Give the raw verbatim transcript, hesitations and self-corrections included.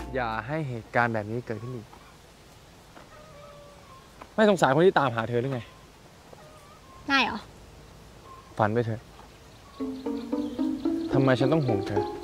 อย่าให้เหตุการณ์แบบนี้เกิดขึ้นอีกไม่สงสารคนที่ตามหาเธอหรือไงง่ายเหรอฝันไปเถอะทำไมฉันต้องห่วงเธอ